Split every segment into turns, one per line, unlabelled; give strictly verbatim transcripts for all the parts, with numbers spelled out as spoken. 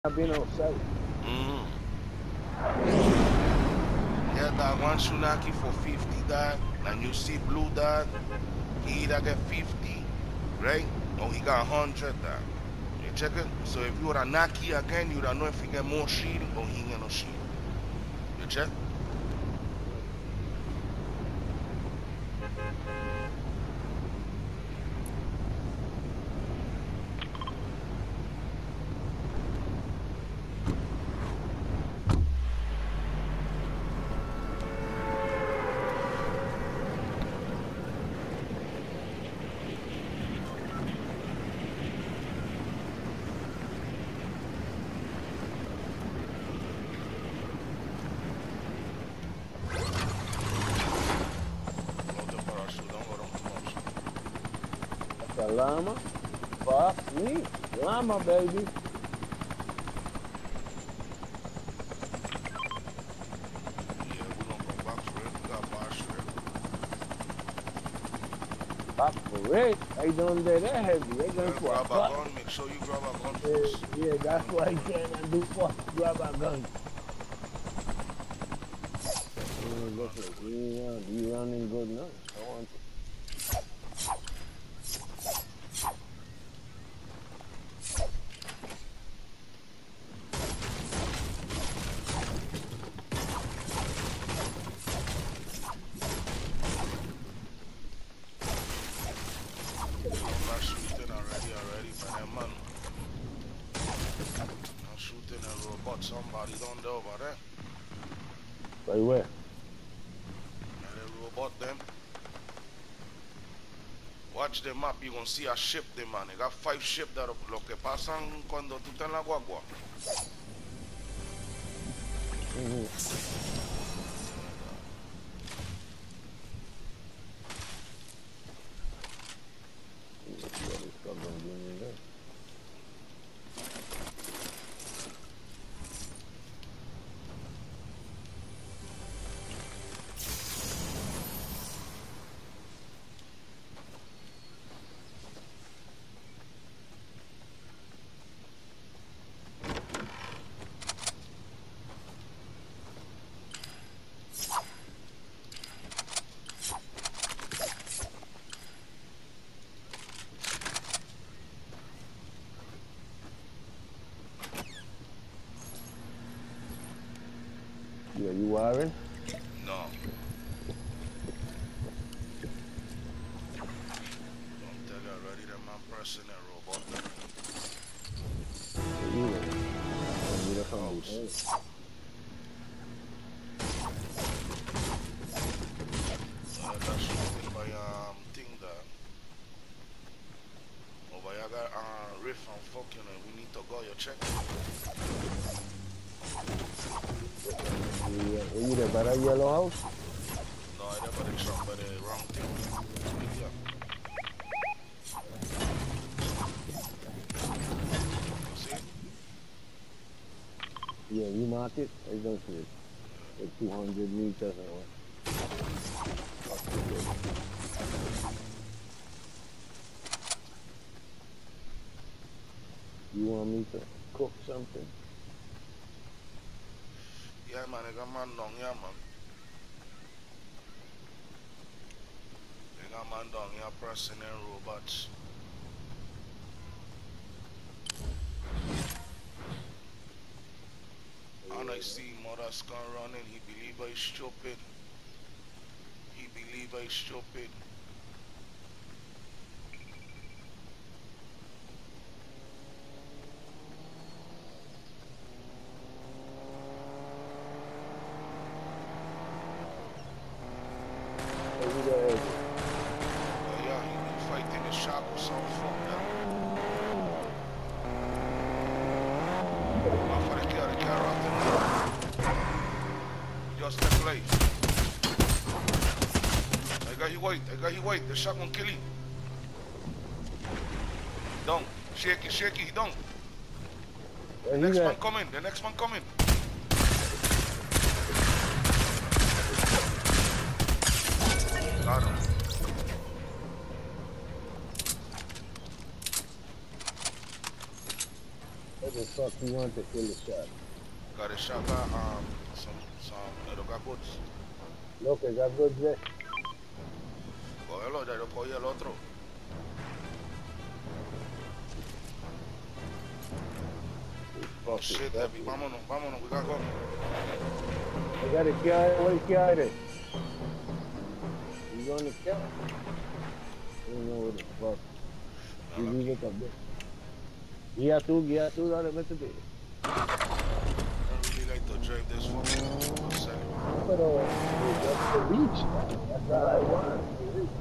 I've been on site.
Mm. Yeah, that one Shunaki for fifty that, and you see blue that, he either get fifty, right? Or he got one hundred that. You check it? So if you would have Naki again, you would have know if he get more shield or he get no shield. You check? Go to parachute, don't go down too much.
That's a llama. Fuck me. Llama, baby.
Yeah, we gonna go back for it. We got bar strip.
Fuck for it. They don't do that heavy. They going
Well,
for a
grab a
fuck.
gun, make sure you grab a gun
Yeah,
first.
yeah, that's why he can't do fuck. Grab a gun. Mm, look at you, run. You running good now. I want to.
I'm not shooting already, already, man. Man, I'm shooting a robot. Somebody down there over there.
Right where?
Now the robot them. Watch the map, you gonna see a ship there, man. They got five ships that lo que pasan cuando tú estás en la guagua.
Mm-hmm. Yeah, you wiring?
No. Don't tell you already that man pressing that robot there.
Yeah, you know. You know from behind.
Uh, that's shooting by um thing there. Over here got uh riff and fuck, you know, we need to go, you check.
Yeah, were you there by that yellow house?
No, I never did shot by the wrong thing. Yeah. See?
Yeah, you mark it. I don't see it. Like two hundred meters or what? You want me to cook something?
Yeah, man, I got man down here, man. I got man down here pressing them robots. And I see mother scan running, he believe I stupid. He believe I stupid.
Hey, you there?
Uh, yeah, he been fighting the shark or some fuck that. Off of the car, the car out there. Just the play. I got you white, I got you white. The shot gonna kill you. Down. Shaky, shaky, down.
Where
The
he
next
at?
man coming, the next man coming. Got him.
What the fuck you want to kill the shot?
Got a shot by um some some lo got goods.
Look, I got good there.
Cógelo, ya yo cogí el otro. Oh
Fuck
shit,
it, fuck
Debbie,
it.
vámonos, vámonos, we gotta go.
I gotta kill where kill it. You gonna kill it? I don't know what the fuck. You
Dale
leave
aquí.
it up there. Guía tú, guía tú, dale, métete.
I really like to drive this fucking Mercedes.
Pero, that's the reach. That's all I want. The reach.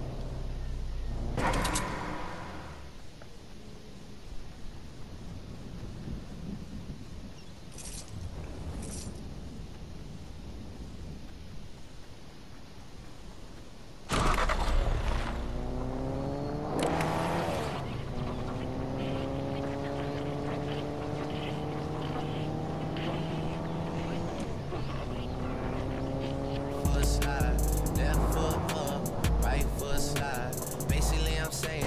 Foot slide, left foot up, right foot slide. Basically, I'm saying.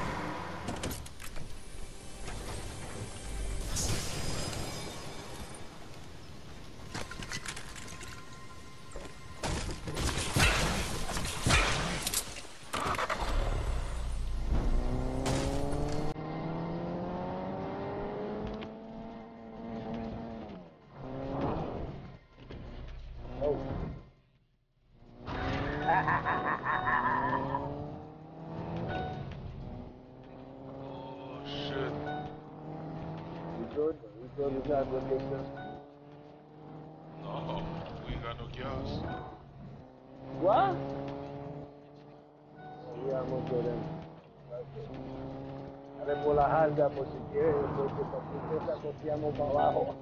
Oh.
Oh shit.
You good? You good? You got good business?
No, we ain't got no gas.
What? Yeah, muy bien. Dale por la jarda por si quieres, porque cualquier cosa copiamos para abajo.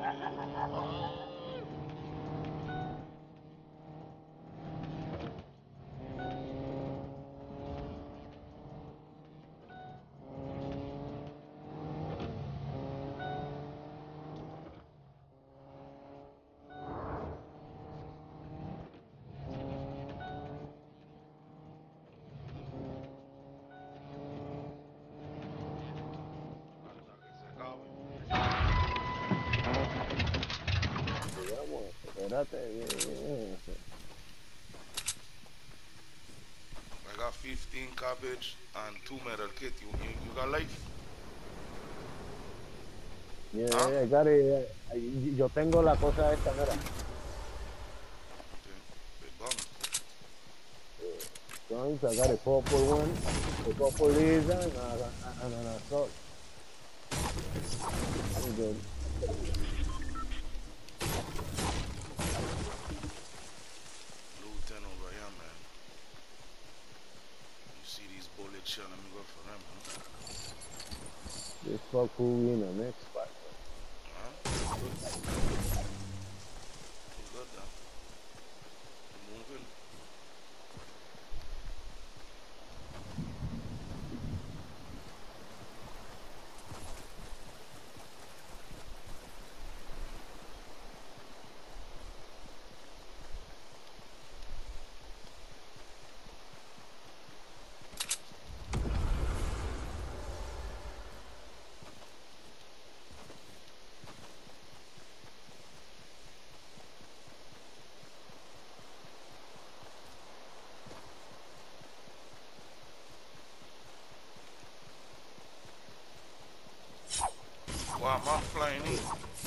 Digamos, espérate, bien, bien.
I got fifteen cabbage and two metal kit. You, you, you got life?
Yeah,
¿Ah?
yeah, Gary, eh, yo tengo la cosa esta, mira.
Okay. Big bum.
Guns, I got a purple one, a purple laser, and, a, and an assault. I'm good.
Blue ten over here, man. You see these bullets shot, let me go for them, huh?
This fuck who we in the next spot.
Huh? Good. Good, though. Moving. Wow, I'm flying in.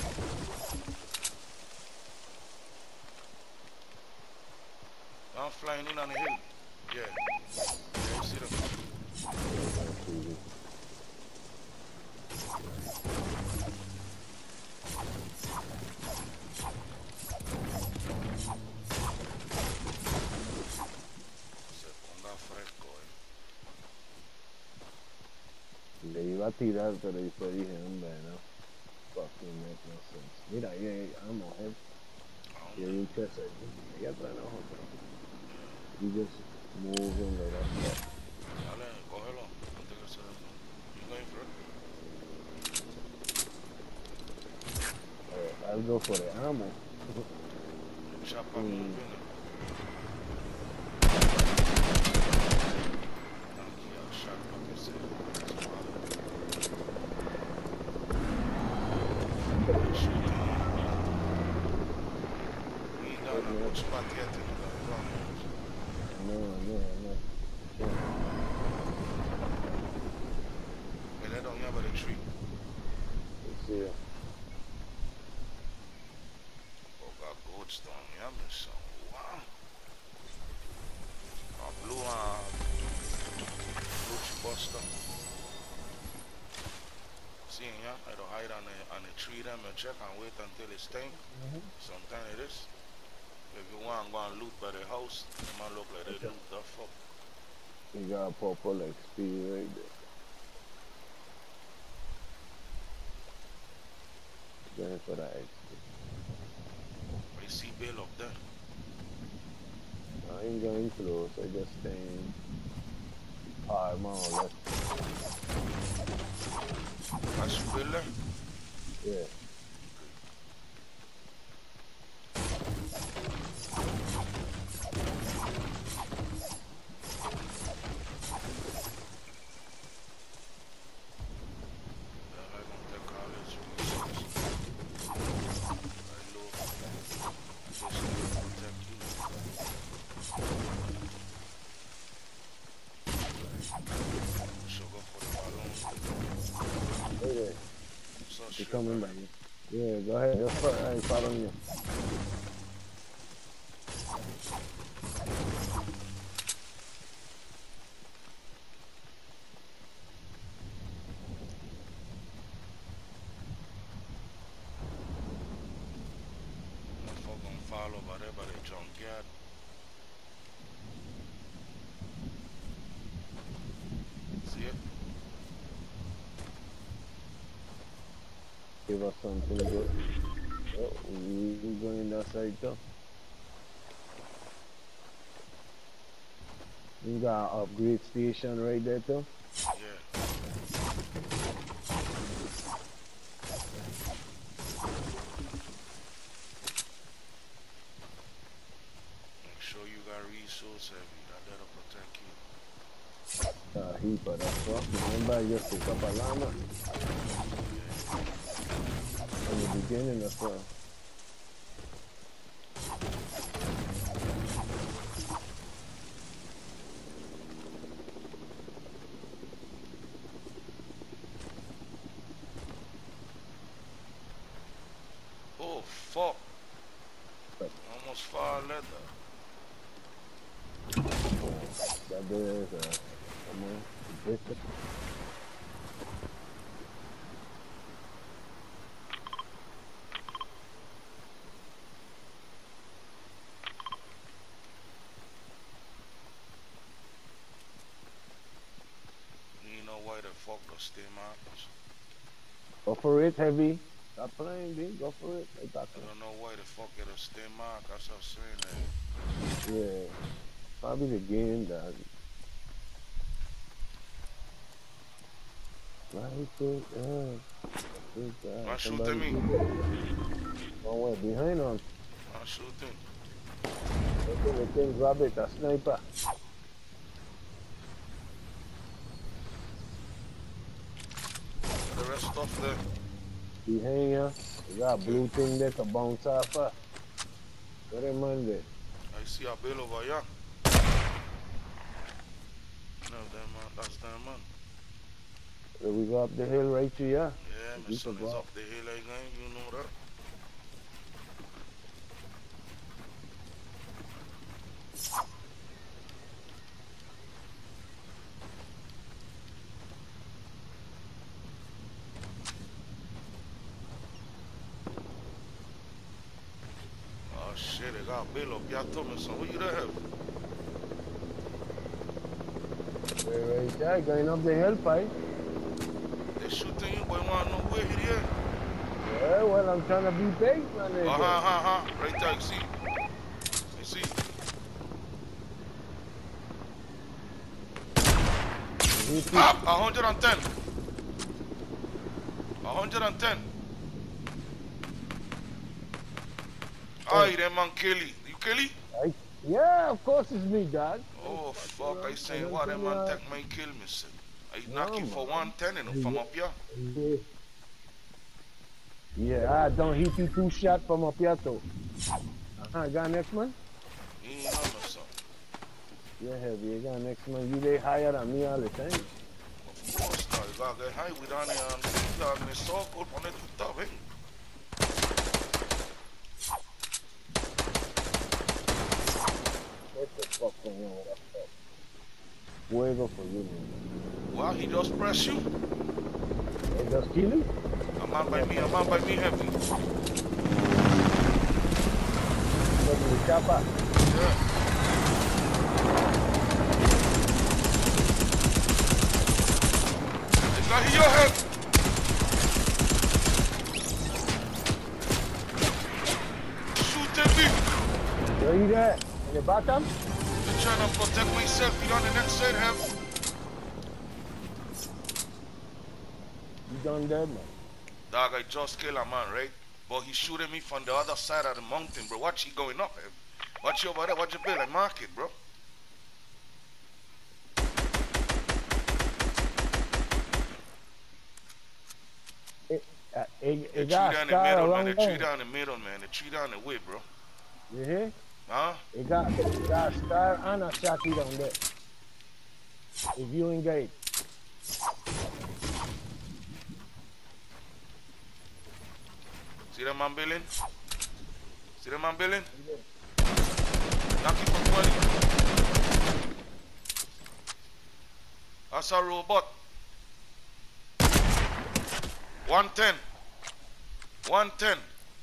I'm flying in on the hill. Yeah. Yeah, you see them? Se ponga fresco, eh.
Le iba a tirar, pero después dije, hombre, no. Fucking make no sense. Mira, ahí hay ammo, eh.
¿A
Y
dónde?
hay un chest ahí. Ahí atrás de nosotros. You just moving like that.
Dale, cógelo. Antes que se desmonte. You going for it?
Uh, I'll go for the ammo.
The chopper
Mm.
moving. Aquí, I'll shot, like I said. That's about it. shooting. We ain't got no good spot yet in the ground.
No, no, no. Yeah.
Hey, that don't have a tree.
Let's see.
Oh, got goldstone. Yeah, I'm so wow. Oh, blue, uh, blue buster. See, yeah, I don't hide on the on the tree them and check and wait until it's time.
Mm-hmm.
Sometimes it is. If you want to go and loot by the house, it might look like they loot the fuck.
You got a purple X P right there. Going for that X P.
I see Bill up there.
I ain't going close, I just staying hard more or less.
That's you, Bill there?
Yeah. You're coming by me. Yeah, go ahead. Just follow, I ain't following you.
Motherfucker gonna fall over there by the junkyard. See it?
Give us something good. Oh, we, we going that side too. You got an upgrade station right there too?
Yeah. Make sure you got resource heavy. That that'll protect you.
Uh, heap of that stuff. Remember, I just pick up a llama. In the beginning, that's all.
Oh, fuck. Almost far leather.
That there is a, come on, bishop.
You know why the fuck the stay markers?
Go for it, heavy. Stop playing, B. Go for it. I got
I
you.
don't know why the fuck it a stay mark. That's what I'm saying.
Yeah. Probably the game that. Right there, yeah.
Not shooting me.
Oh, wait, behind us.
Not shooting.
Okay, the thing grab it, a sniper.
The rest stuff there.
Behind you, you got a blue thing there to bounce off of. What am I there?
I see a bill over here. No, that man, that's that man.
So we go up the hill right to you.
Yeah, my son is up the hill again, you know that. Oh shit, they got a bill up here, Thomas. What you there?
We're right there, going up the hill, pipe.
They shooting you, boy, want no way here.
Yeah, well, I'm trying to be big, man.
Uh huh, uh huh. Right there, you see? You see? Up, one hundred ten. one hundred ten. Aye, that man Kelly. You Kelly?
I, yeah, of course it's me, God.
Oh, fuck. I say, what that man take my kill me, son. I knock
No,
you for
man.
one ten and from up here.
Yeah. Yeah, I don't hit you two shots from up here too. Uh-huh, got next man?
He ain't on no something.
Yeah, heavy, you got next man. You they higher than me all the time.
Of course not. You gotta get high with on the um, dog in the circle on the two top, eh?
What the fuck going on with that stuff? Fuego for you, man.
Well, he just press you.
They just kill you?
A man by me, a man by me heavy.
What the chopper?
Yeah. It's not in your head. Shoot at me.
Where you there? In the bottom?
I'm trying to protect myself. You on the next side, have.
You done dead, man.
Dog, I just killed a man, right? But he's shooting me from the other side of the mountain, bro. Watch he going up, eh? Watch you over there. Watch your bill. I mark it, bro.
It, uh, it,
The
it
tree
got
down the
star
middle, man.
around
The tree
there.
down the middle, man. The tree down the way, bro.
You hear?
Huh?
It got, it got a star and a shotty down there. If you engage.
See that man building? See that man building? Knock it for twenty. That's a robot. one ten. one ten.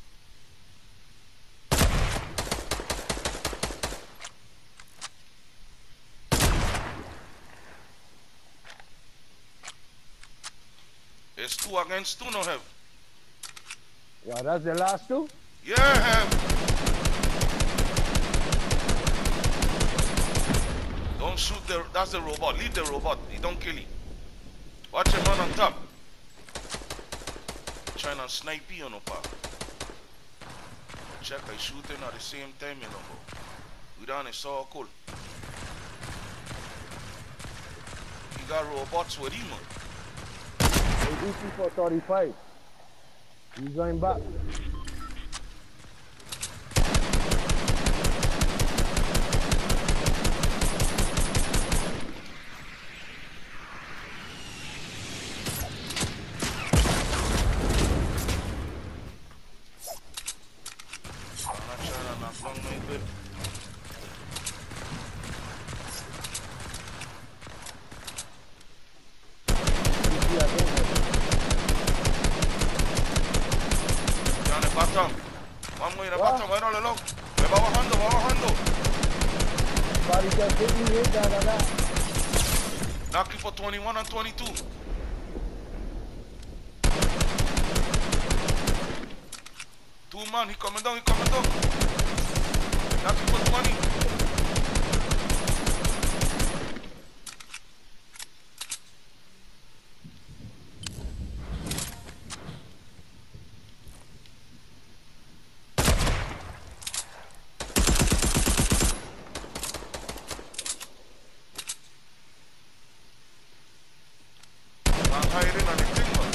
It's two against two, no have.
Yeah, that's the last two?
Yeah, have. Don't shoot the, that's the robot. Leave the robot. He don't kill you. Watch him man on top. Trying to snipe you, no pa. Check, I shooting at the same time, you know, bro. We down in circle. He got robots with him, man.
They E P for thirty-five. You going back?
I'm not trying to knock long my bit.
You see again,
Down the bottom. One more in the
What?
bottom, right all along. Me va bajando, va bajando.
body just hit me here, da da da.
Knock you for twenty-one and twenty-two. Two man, he coming down, he coming down. Knock you for twenty. I'm hiding on the thing, man.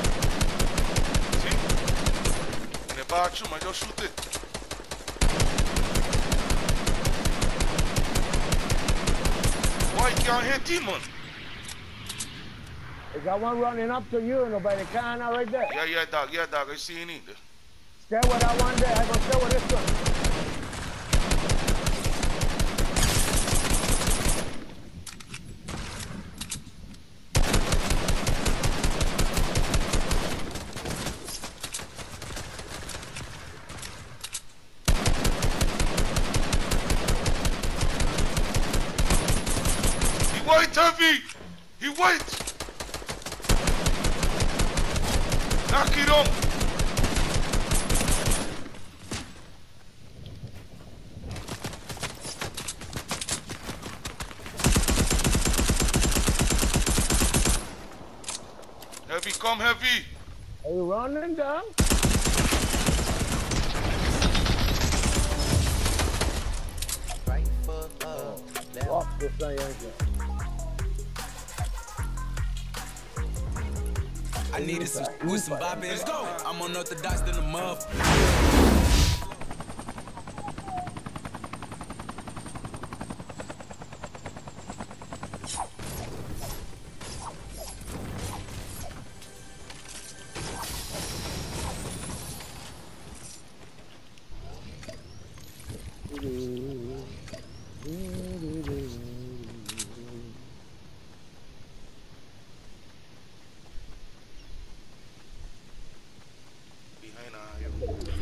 See? In the bathroom, I just shoot it. Why you can't hit him, man?
They got one running up to you, you know, by the corner right there.
Yeah, yeah, dog, yeah, dog, I see you need it.
Stay with that one there. I gonna stay with this one.
He white heavy! He white! Knock it on! Heavy, come heavy!
Are you running down?
Right foot up, left
Walk this thing, ain't you?
I needed some with some bop in. Let's go. I'm unorthodox than a muff.
Behind our yo.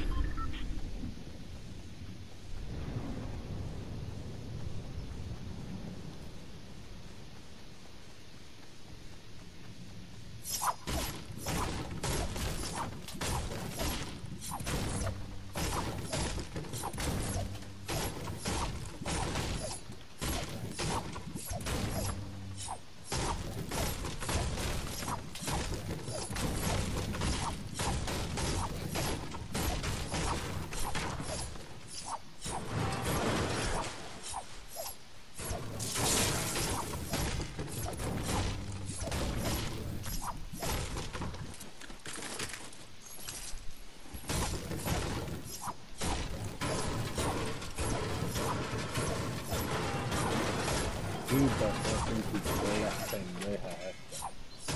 Puta, no sé la pendeja esta.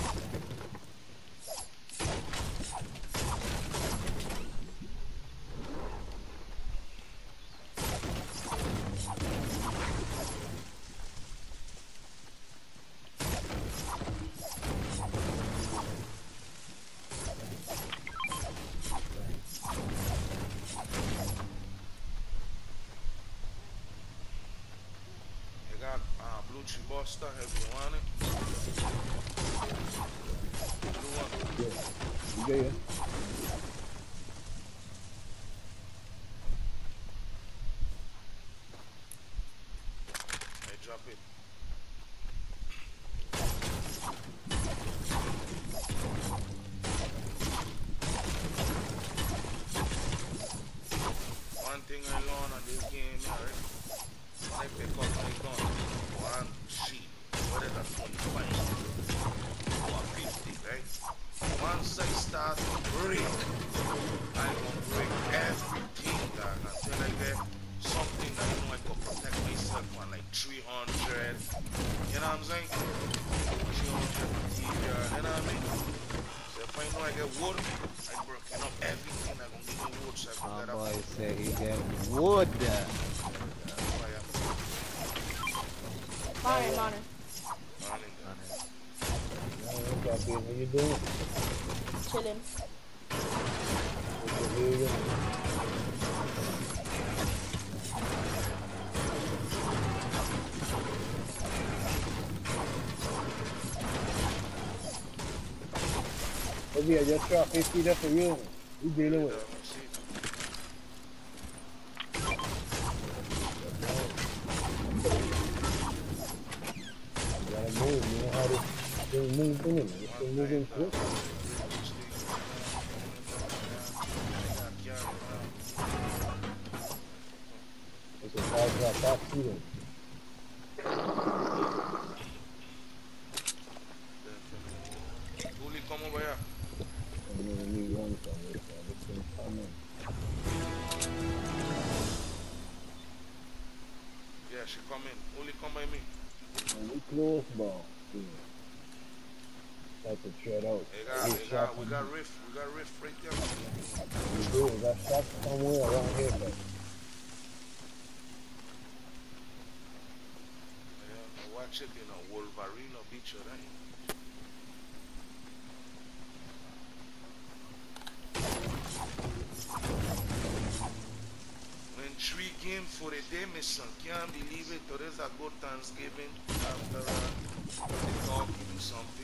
They got uh, blue chibosta if you want it. Blue one.
Yeah, you get it?
Hey, drop it. One thing I learned on this game, yeah, right? When I pick up my gun, one sheet, whether that's twenty-five or fifty, right? Once I start to break, I will break everything down until I get something that I know I can protect myself on, like three hundred, you know what I'm saying? three hundred material, you know what I mean? So if I know I get wood, I breaking up everything that gonna give me wood, so I can
My
get up.
boy said he get wood.
Fire, Connor.
How you doing?
Chilling.
What the hell? Maybe I just dropped fifty there for you. You dealing with it? You gotta move. You know how to thing move in it. It's still moving quick. It's a five drop back shooting.
Uli, ¿cómo va allá?
I'm gonna need one from this. This thing's coming.
Yeah, she come in. Uli, come by me.
And we close ball. Yeah. Like to tread out.
Hey, got,
We
hey,
shot
got, we
from-
got riff. We got riff right there.
We do. We got shots somewhere around here, but
Yeah, watch it, you know, Wolverine or beat you, right? When three games for the day, my son, can't believe it. Today's a good Thanksgiving after uh, the dog give you something.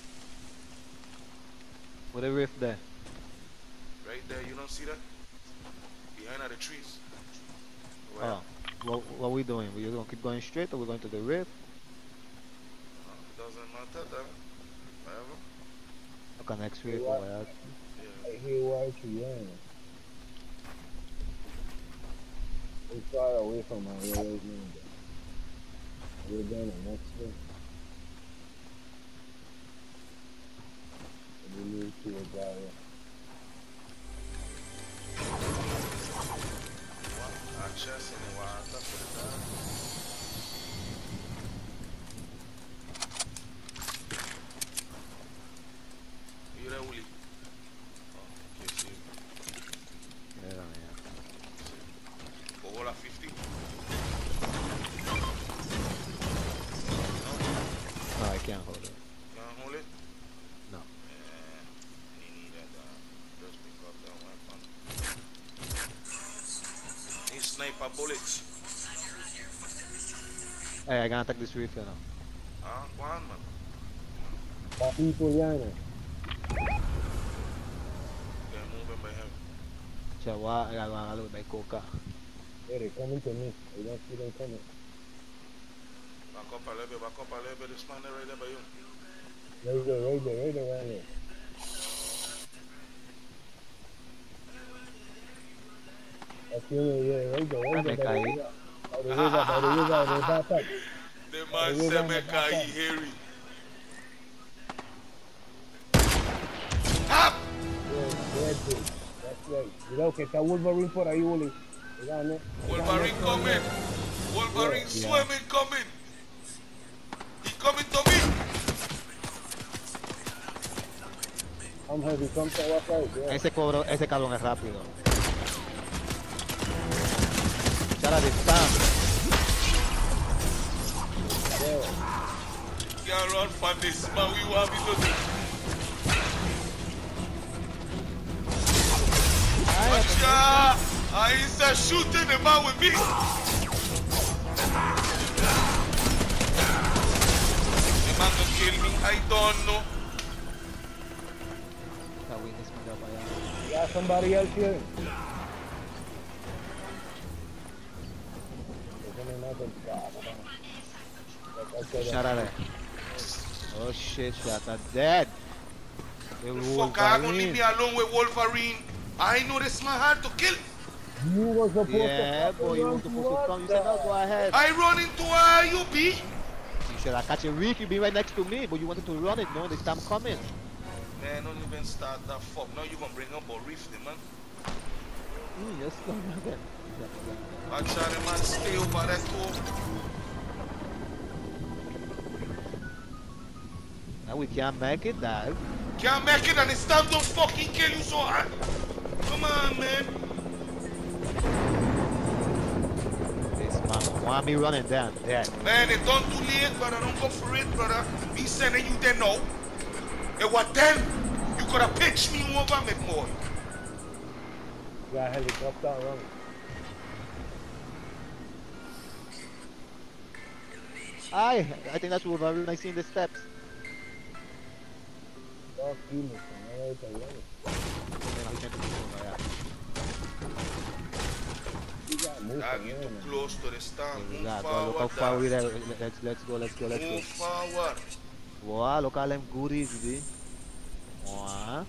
What a rift there.
Right there, you don't see that? Behind all the trees. Right.
Oh, what, what we doing? We gonna keep going straight or we going to the rift?
Uh, it doesn't matter that. Whatever.
Okay, next rift
What?
or what?
Yeah.
I hear why you young. We far away from our railroad window. We're down the next one. Really see a guy.
A chest in the water for the guy. You there, Willie? Oh, okay, see you.
Yeah, yeah.
Go all at fifty.
No, I can't hold it.
Can't hold it?
No.
Yeah, he need that uh, just pick up that weapon. Need sniper bullets.
Hey, I gotta take this refill now.
Ah, go on, man.
Got people behind us.
They're moving by him.
So what? I gotta go a little bit coca.
Hey, they're coming to me. I don't see them coming.
Back up a little bit, back up a little bit. This man there right there by you.
Right there, right there, right there, right there. That's you, yeah, right there, right there. By the river, by the river, by the river, by the backpack.
The man said me can Harry. Up!
Yeah, dead dude. That's right. Cuidado que está Wolverine por ahí, Oli. Cuidado, ¿no?
Wolverine coming. Wolverine
Yeah.
swimming coming. He coming to me.
I'm heavy, come to our side, yeah.
Ese cobro, ese cabrón es rápido. Echar a distancia.
Yeah.
Can't run from this man. We want me to do. Acha! I ain't shooting the man with me. The man gonna kill me. I don't know.
Esta witness me da para allá.
Yeah, somebody else here.
Shut up. Oh shit, Shata dead. The
The fuck I gonna leave me alone with Wolverine? I know this man hard to kill.
You were supposed
Yeah,
to
boy, you were supposed to come. You said, no, go ahead.
I run into where you be.
You said, I catch a reef, you be right next to me, but you wanted to run it. No, this time coming.
Man, don't even start that fuck. Now you gonna bring up a reef, the man.
Mm, yes, go again.
I try the man stay over there too.
Now we can't make it, dad.
Can't make it and the stamp don't fucking kill you so hard. Come on, man.
This man want me running down, dead.
Man, it's done too late, brother. Don't go for it, brother. Be sending you there now. It was then you could have pitched me over, me boy.
Yeah, helicopter running.
Aye, I think that's Wolverine I see in the steps.
Fuck you, man. I know it's a running.
Then I can't move, yeah.
You got moving,
Dog, you
yeah,
too
man.
close to the stand. Move
Yeah, boy,
forward,
look how far
dog.
we there. Let's, let's go, let's go, let's go.
Move forward.
Wow, look at them goodies, you see? Wow.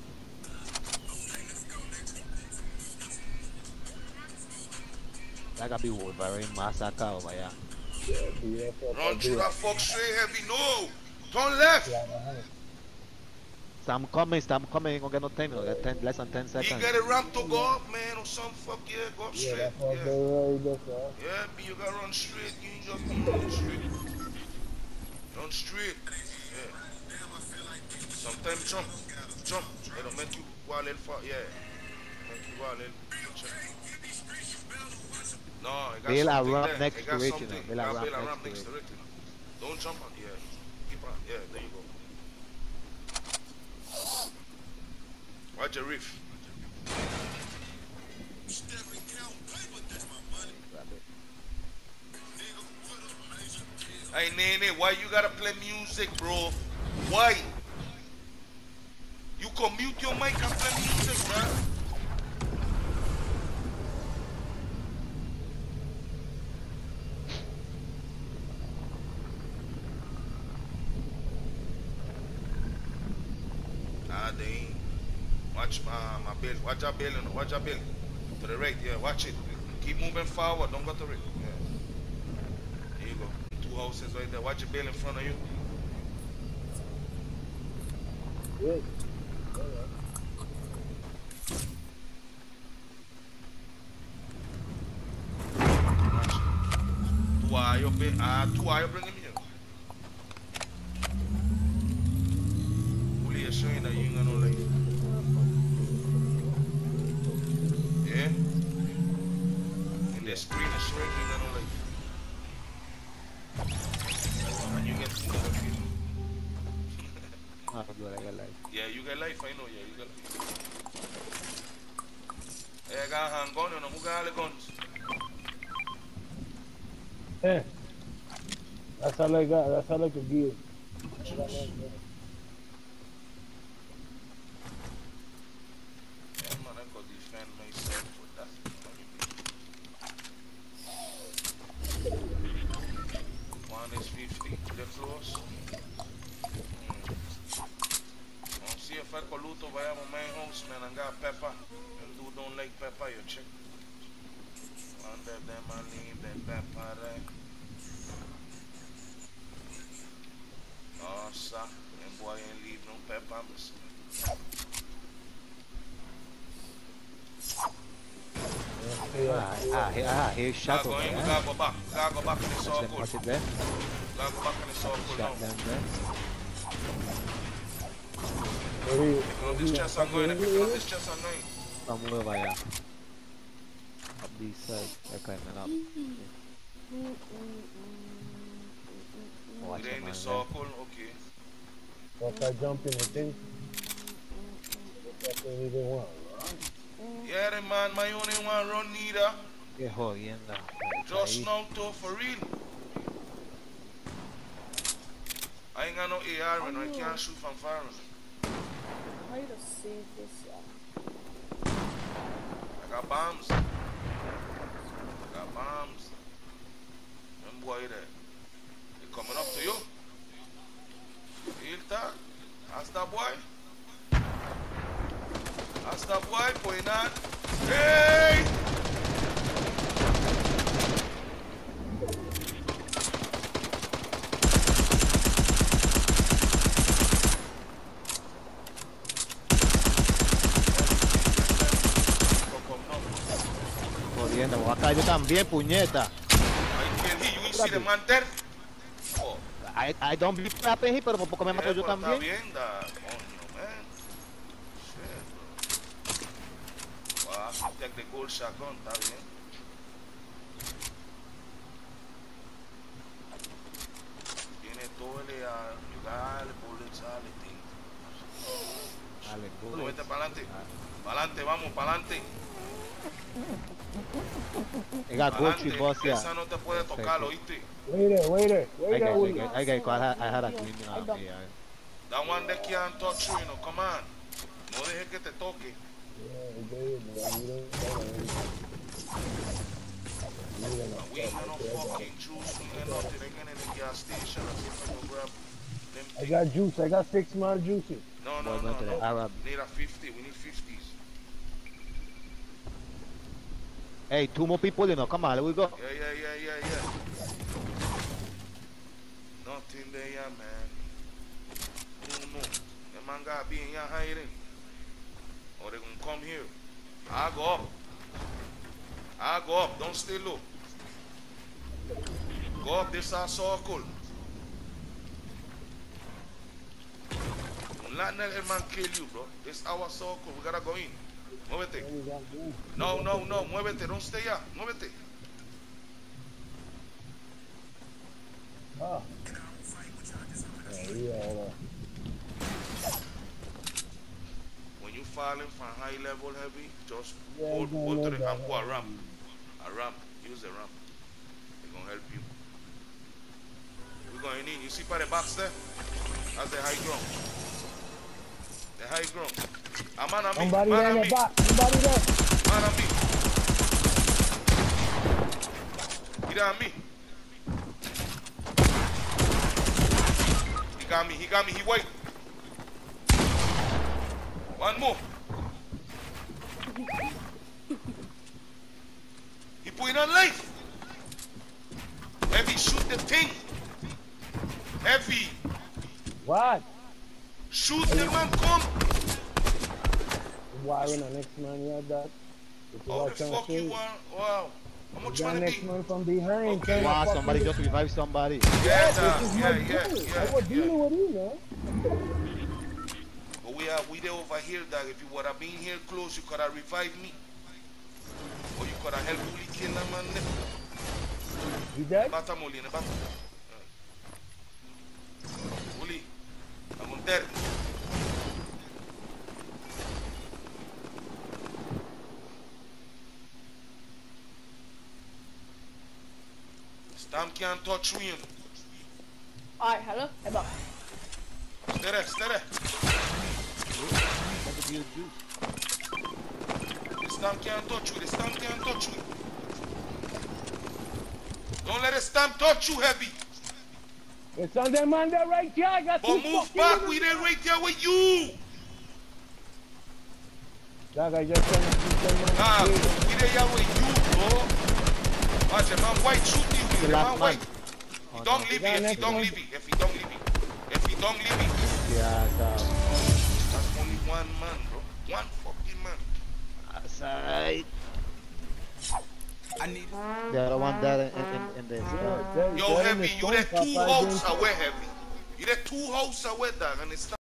That gotta be Wolverine massacre over here.
Yeah, yeah, fuck,
Run
I'll
through
do
that
it.
fuck straight heavy. No. Turn left.
Yeah, behind.
Sam coming, Sam coming, ain't gonna get no time, you get ten, less than ten
You
seconds.
get a ramp to go up, man, or some fuck, yeah, go up
Yeah,
straight.
that's what
Yeah,
they were just, uh,
yeah, but you gotta run straight. You ain't just gonna run straight. Run straight. Yeah. Sometimes jump. Jump. It'll make you go a little far. Yeah. Make you go a little. Check. No, I got
Bail a
something
ramp
there.
next
I
to
got
it, you
something.
know. Bail a
Got
ramp
bail a
next
ramp
to
next
it.
to it. You know. Don't jump on. Yeah. Keep on. Yeah, there you go. Watch your reef. Hey, Nene, why you gotta play music, bro? Why? You can mute your mic and play music, bro. Ah, they ain't. Watch my, my bill. Watch your bill. Watch your bill. To the right, yeah. Watch it. Keep moving forward. Don't go to the right. Yeah. There you go. Two houses right there. Watch your bill in front of you.
good.
you bring, ah, two, are you bringing me here? Only you're showing that you ain't got no life. Yeah? In the screen, it's showing you ain't got no life. And you get two life.
Ah, good, I got life.
Yeah, you get life, I know, yeah, you get life. Hey, I got a handgun, you know, who got all the guns?
Eh. That's all I got. That's all I could give.
Yeah, man, I could defend myself with that. One is fifty, they're close. Mm. See if I could loot over here, my main house, man, and got pepper. And dude don't like pepper, you check. Under them, I need the pepper, right? Nossa, them boy ain't leave no pepper, miss.
Ah, ah, here, ah, here, shot
Gotta go
over
in, we
there.
gotta go back. We gotta go back in the
Watch them,
circle.
watch it there.
Gotta go back in the circle now.
Shot them there.
Pick up this chest and going, pick up this chest and going.
Come over here. Up this side. They're climbing up. Watch
We're
them,
in the
man.
circle, okay.
Once I jump in the thing, that's what we don't want.
Yeah, the man, my only one run neither.
Get jodiendo.
Just now, too, for real. I ain't got no A R, man. I can't shoot from far.
How you just save this? Yeah.
I got bombs. I got bombs. Them boy there. They coming up to you. Feel that? Hasta boy. Hasta boy, going on. Hey!
Jodiendo, voy a caer yo también, puñeta.
I kill he, you ain't see the man there? Oh.
I, I don't believe that happened here, pero por poco me mato
Yeah,
yo
pero está
también.
bien, da. Coño, man. Shit, bro. Wow, I should take the gold shotgun, está bien. Tiene todo el A R, you got all the bullets, all the things.
Dale,
Muévete para adelante. Para adelante, vamos, para adelante.
I got gold tree boss here.
Esa no te puede tocar, ¿oíste?
Wait there, wait there,
I
wait there.
got, I
wait
got, I got, I had, I had a green
I
on
don't-
me. Yeah.
That one they can't touch you, you know, come on. No dejes que te toque.
Yeah, they- they- they don't- they don't-
We ain't got no fucking juice, we ain't nothing. They get in the gas station and see if I can grab them
I
things.
got juice. I got six more juices.
No, no,
Boy,
no,
went to the
no.
Arab.
We need a fifty, we need fifties.
Hey, two more people, you know. Come on, let we go.
Yeah, yeah, yeah, yeah, yeah. Nothing there, yeah, man. Who know? The man gotta be in here hiding. Or they gonna come here. I go up. I go up. Don't stay low. Go up this our circle. Don't let that man kill you, bro. This our circle. We gotta go in. Muévete.
We got juice.
No, no, no. Muévete. Don't stay up. Muévete.
Ah. Yeah, yeah,
When you falling from high level heavy, just
Yeah,
hold,
no,
hold
no,
to the
no,
and go a
no.
ramp. A ramp. Use the ramp. They're gonna help you. We're going in. You see by the box there? That's the high ground. The high ground. A man on me.
Somebody
Man
there
on
in
me.
the back. Somebody there.
Man on me. He got me. He got me. He got me. He white. One more. He putting on life. Heavy, shoot the thing. Heavy,
What?
shoot the man, come.
Why when the next man you had that? If you
Oh,
watch
the
on
fuck you
stage,
want? Wow. I'm not
Got
trying to
next
be.
month from behind.
Okay.
trying to
Wow,
fuck
somebody
with
just revived somebody.
Yeah,
This
dog.
is
Yeah,
my
yeah,
dude.
yeah.
I was dealing
yeah.
with you, man.
But we are we there over here, dog. If you would have been here close, you could have revived me. Or you could have helped Uli kill that man.
He dead?
Bata mo, Uli, bata. Uli, I'm on there. Stam can't touch me.
Alright, hello? Hey, bro.
Stay there, stay there.
What did you do?
The stamp can't touch you. The stamp can't touch you. Don't let the stamp touch you, heavy.
It's on them man there right here. I got
But
two
move
fucking
back.
minutes.
We there right there with you.
Dog, I just trying to keep them man.
Nah,
straight.
we there here with you, bro. Watch the man white shooting you.
The
The
last
man
man.
white. He
Oh,
don't
no.
leave
Yeah,
me. If he
next
don't
one.
leave me. If he don't leave me. If he don't leave me.
Yeah, so.
That's only one man, bro. One fucking man.
Aside.
I need
The other one there in, in, in the.
Yeah,
Uh,
that-
Yo,
that in
heavy,
the
you there
stone,
two
Papa,
house
doing-
away, heavy. You there two house away, dog, and it's